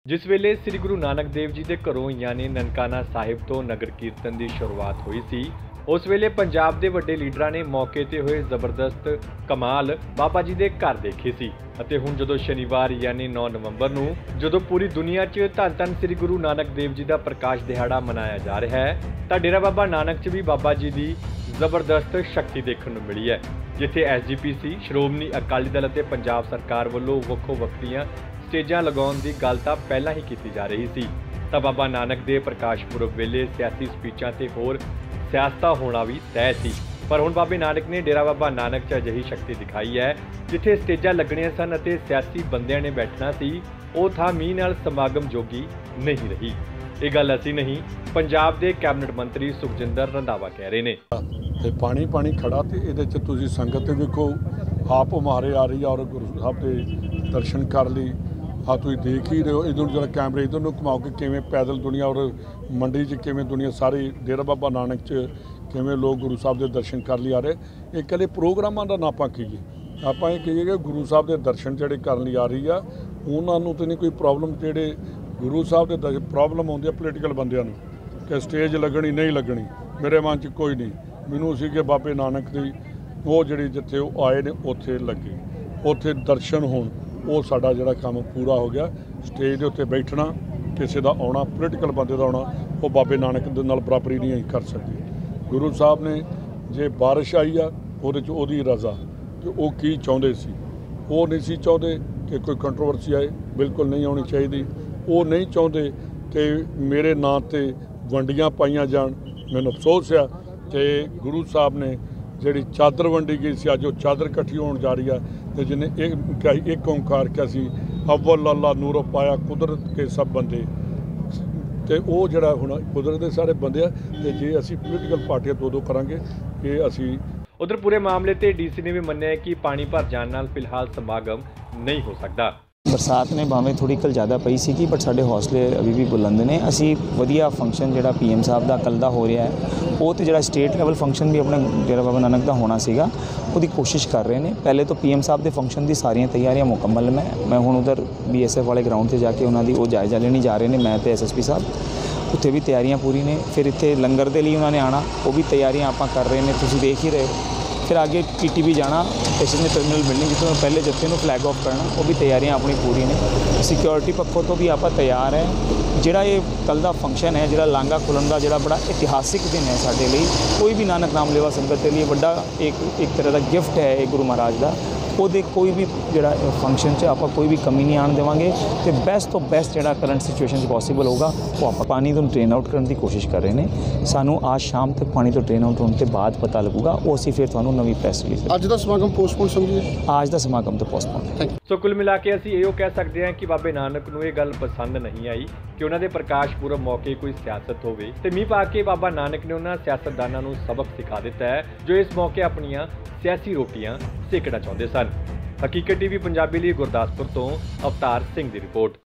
जिस वेले श्री गुरु नानक देव जी के घरों यानी ननकाना साहिब तो नगर कीर्तन की शुरुआत हुई सी, उस वेले पंजाब के वड्डे लीडरां ने मौके ते होए जबरदस्त कमाल बाबा जी के घर देखे सी। ਅਤੇ ਹੁਣ ਜਦੋਂ शनिवार यानी 9 नवंबर ਨੂੰ ਜਦੋਂ पूरी दुनिया 'ਚ ਧੰਨ ਧੰਨ श्री गुरु नानक देव जी का प्रकाश दिहाड़ा मनाया जा रहा है ਤਾਂ डेरा बाबा नानक 'ਚ भी बाबा जी की ਜ਼ਬਰਦਸਤ शक्ति देखने को मिली है, जिथे SGPC ਸ਼੍ਰੋਮਣੀ ਅਕਾਲੀ ਦਲ ਅਤੇ पंजाब सरकार ਵੱਲੋਂ ਵੱਖੋ ਵੱਖਰੀਆਂ ਸਟੇਜਾਂ ਲਗਾਉਣ ਦੀ ਗੱਲ ਤਾਂ ਪਹਿਲਾਂ ਹੀ ਕੀਤੀ ਜਾ ਰਹੀ ਸੀ। ਤਾਂ ਬਾਬਾ ਨਾਨਕ ਦੇ ਪ੍ਰਕਾਸ਼ ਪੁਰਬ ਵੇਲੇ ਸਿਆਸੀ ਸਪੀਚਾਂ ਤੇ ਹੋਰ ਸਿਆਸਤਾਂ ਹੋਣਾ ਵੀ ਤੈਅ ਸੀ। पर हुण बाबे नानक ने डेरा बाबा नानक 'ਚ अजिही शक्ति दिखाई है जिथे स्टेजां लगणियां सन अते सियासी बंदियां ने बैठना सी, ਉਹ ਥਾਂ ਮੀਂਹ ਨਾਲ ਸਮਾਗਮ ਜੋਗੀ ਨਹੀਂ ਰਹੀ। ਇਹ ਗੱਲ ਅਸੀਂ ਨਹੀਂ, ਪੰਜਾਬ ਦੇ ਕੈਬਨਿਟ ਮੰਤਰੀ ਸੁਖਜਿੰਦਰ ਰੰਧਾਵਾ ਕਹਿ ਰਹੇ ਨੇ। ਤੇ ਪਾਣੀ ਖੜਾ ਤੇ ਇਹਦੇ 'ਚ ਤੁਸੀਂ ਸੰਗਤ ਤੇ ਵੇਖੋ ਆਪ ਮਾਰੇ ਆ ਰਹੀ ਔਰ ਗੁਰੂ ਸਾਹਿਬ ਦੇ ਦਰਸ਼ਨ ਕਰ ਲਈ। ਹਾਂ ਤੁਸੀਂ ਦੇਖ ਹੀ ਰਹੇ ਹੋ, ਇਧਰ ਜਿਹੜਾ ਕੈਮਰੇ ਇਧਰ ਨੂੰ ਘੁਮਾਓ ਕਿ ਕਿਵੇਂ ਪੈਦਲ ਦੁਨੀਆ ਔਰ ਮੰਡੀ 'ਚ ਕਿਵੇਂ ਦੁਨੀਆ ਸਾਰੀ ਡੇਰਾ ਬਾਬਾ ਨਾਨਕ 'ਚ ਕਿਵੇਂ ਲੋਕ ਗੁਰੂ ਸਾਹਿਬ ਦੇ ਦਰਸ਼ਨ ਕਰ ਲਈ ਆ ਰਹੇ। ਇਹ ਇਕੱਲੇ ਪ੍ਰੋਗਰਾਮਾਂ ਦਾ ਨਾ ਆਪਾਂ ਕਹੀਏ, ਆਪਾਂ ਇਹ ਕਹੀਏ ਕਿ ਗੁਰੂ ਸਾਹਿਬ ਦੇ ਦਰਸ਼ਨ ਜਿਹੜੇ ਕਰਨ ਲਈ ਆ ਰਹੀ ਆ ਉਹਨਾਂ ਨੂੰ ਤਾਂ ਨਹੀਂ ਕੋਈ ਪ੍ਰੋਬਲਮ। ਜਿਹੜੇ ਗੁਰੂ ਸਾਹਿਬ ਦੇ ਪ੍ਰੋਬਲਮ ਆਉਂਦੀ ਆ ਪੋਲੀਟੀਕਲ ਬੰਦਿਆਂ ਨੂੰ ਕਿ ਸਟੇਜ ਲੱਗਣੀ ਨਹੀਂ ਲੱਗਣੀ, ਮੇਰੇ ਮਨ 'ਚ ਕੋਈ ਨਹੀਂ। ਮੈਨੂੰ ਸੀ ਕਿ ਬਾਬੇ ਨਾਨਕ ਦੀ ਉਹ ਜਿਹੜੀ ਜਿੱਥੇ ਉਹ ਆਏ ਨੇ ਉੱਥੇ ਲੱਗੇ, ਉੱਥੇ ਦਰਸ਼ਨ ਹੋਣ, ਉਹ ਸਾਡਾ ਜਿਹੜਾ ਕੰਮ ਪੂਰਾ ਹੋ ਗਿਆ। ਸਟੇਜ ਦੇ ਉੱਤੇ ਬੈਠਣਾ ਕਿਸੇ ਦਾ ਆਉਣਾ, ਪੋਲੀਟੀਕਲ ਬੰਦੇ ਦਾ ਆਉਣਾ, ਉਹ ਬਾਬੇ ਨਾਨਕ ਦੇ ਨਾਲ ਬਰਾਬਰੀ ਨਹੀਂ ਕਰ ਸਕਦੀ। ਗੁਰੂ ਸਾਹਿਬ ਨੇ ਜੇ ਬਾਰਿਸ਼ ਆਈ ਆ ਉਹਦੇ 'ਚ ਉਹਦੀ ਰਜ਼ਾ, ਤੇ ਉਹ ਕੀ ਚਾਹੁੰਦੇ ਸੀ, ਉਹ ਨਹੀਂ ਸੀ ਚਾਹੁੰਦੇ ਕਿ ਕੋਈ ਕੰਟਰੋਵਰਸੀ ਆਏ, ਬਿਲਕੁਲ ਨਹੀਂ ਆਉਣੀ ਚਾਹੀਦੀ। ਉਹ ਨਹੀਂ ਚਾਹੁੰਦੇ ਕਿ ਮੇਰੇ ਨਾਂ 'ਤੇ ਵੰਡੀਆਂ ਪਾਈਆਂ ਜਾਣ। ਮੈਨੂੰ ਅਫਸੋਸ ਆ ਕਿ ਗੁਰੂ ਸਾਹਿਬ ਨੇ ਜਿਹੜੀ ਚਾਦਰ ਵੰਡੀ ਗਈ ਸੀ, ਅੱਜ ਉਹ ਚਾਦਰ ਇਕੱਠੀ ਹੋਣ ਜਾ ਰਹੀ ਆ। ਅਤੇ ਜਿਹਨੇ ਇੱਕ ਓਂਕਾਰ ਕਿਹਾ ਸੀ, ਅਵਲ ਅੱਲਾ ਨੂਰੋ ਪਾਇਆ ਕੁਦਰਤ ਕੇ ਸਭ ਬੰਦੇ, ਤੇ ਉਹ ਜਿਹੜਾ ਹੁਣ ਕੁਦਰਤ ਦੇ ਸਾਰੇ ਬੰਦੇ ਆ। ਤੇ ਜੇ ਅਸੀਂ ਪੋਲੀਟੀਕਲ ਪਾਰਟੀਆਂ ਦੋ ਕਰਾਂਗੇ ਕਿ ਅਸੀਂ उधर पूरे मामले ते DC ने भी मन्निया है कि पानी भर जाने नाल फिलहाल समागम नहीं हो सकता। बरसात ने भावें थोड़ी कल ज़्यादा पई सी, बट साढ़े हौसले अभी भी बुलंद ने। असी वधिया फंक्शन जिहड़ा PM साहब दा कल दा हो रहा है, वो तो जिहड़ा स्टेट लेवल फंक्शन भी अपने डेरा बाबा नानक दा होना सीगा, ਉਹਦੀ कोशिश कर रहे हैं। पहले तो PM साहब के फंक्शन की सारियां तैयारियां मुकम्मल मैं हुण उधर BSF वाले ग्राउंड से जाके उन्होंने वो जायजा लेने जा रहे हैं, मैं तो SSP साहब उत्थे भी तैयारियां पूरी ने। फिर इत्थे लंगर के लिए उन्होंने आना, वो भी तैयारियां आपां कर रहे हैं, तुसीं देख ही रहे। फिर आगे TTB जाना, स्टेशन टर्मिनल बिल्डिंग जितों पहले जत्थे नूं फ्लैग ऑफ करना, वो भी तैयारियां अपनी पूरी ने। सिक्योरिटी पक्षों तो भी आप तैयार है। जिहड़ा ये कल का फंक्शन है, जिहड़ा लांघा खुलन का जिहड़ा बड़ा इतिहासिक दिन है साडे लई, कोई भी नानक नाम लेवा संगत के लिए बड़ा एक तरह का गिफ्ट है ये गुरु महाराज का। ਉਹਦੇ ਕੋਈ ਵੀ ਜਿਹੜਾ ਫੰਕਸ਼ਨ 'ਚ ਆਪਾਂ ਕੋਈ ਵੀ ਕਮੀ ਨਹੀਂ ਆਉਣ ਦੇਵਾਂਗੇ, ਤੇ ਬੈਸਟ ਤੋਂ ਬੈਸਟ ਜਿਹੜਾ ਕਰੰਟ ਸਿਚੁਏਸ਼ਨ 'ਚ ਪੋਸੀਬਲ ਹੋਊਗਾ ਉਹ ਆਪਾਂ ਪਾਣੀ ਤੋਂ ਡਰੇਨ ਆਊਟ ਕਰਨ ਦੀ ਕੋਸ਼ਿਸ਼ ਕਰ ਰਹੇ ਨੇ। ਸਾਨੂੰ ਅੱਜ ਸ਼ਾਮ ਤੱਕ ਪਾਣੀ ਤੋਂ ਡਰੇਨ ਆਊਟ ਹੋਣ ਤੋਂ ਬਾਅਦ ਪਤਾ ਲੱਗੂਗਾ, ਉਹ ਅਸੀਂ ਫਿਰ ਤੁਹਾਨੂੰ ਨਵੀਂ ਪ੍ਰੈਸ ਰਿਲੀਜ਼। ਅੱਜ ਦਾ ਸਮਾਗਮ ਪੋਸਟਪੋਨ ਸਮਝੀਏ, ਅੱਜ ਦਾ ਸਮਾਗਮ ਤਾਂ ਪੋਸਟਪੋਨ। ਸੋ ਕੁੱਲ ਮਿਲਾ ਕੇ ਅਸੀਂ ਇਹੋ ਕਹਿ ਸਕਦੇ ਹਾਂ ਕਿ ਬਾਬੇ ਨਾਨਕ ਨੂੰ ਇਹ ਗੱਲ ਪਸੰਦ ਨਹੀਂ ਆਈ ਕਿ ਉਹਨਾਂ ਦੇ ਪ੍ਰਕਾਸ਼ ਪੁਰਬ ਮੌਕੇ ਕੋਈ ਸਿਆਸਤ ਹੋਵੇ, ਤੇ ਮੀਂਹ ਪਾ ਕੇ ਬਾਬਾ ਨਾਨਕ ਨੇ ਉਹਨਾਂ ਸਿਆਸਤਦਾਨਾਂ ਨੂੰ ਸਬਕ ਸਿਖਾ ਦਿੱਤਾ ਹੈ ਜੋ ਇਸ ਮੌਕੇ ਆਪਣੀਆਂ ਸਿਆਸੀ ਰੋਟੀਆਂ ਸੇਕਣਾ ਚਾਹੁੰਦੇ ਸਨ। ਹਕੀਕਤ TV ਪੰਜਾਬੀ ਲਈ ਗੁਰਦਾਸਪੁਰ ਤੋਂ ਅਵਤਾਰ ਸਿੰਘ ਦੀ ਰਿਪੋਰਟ।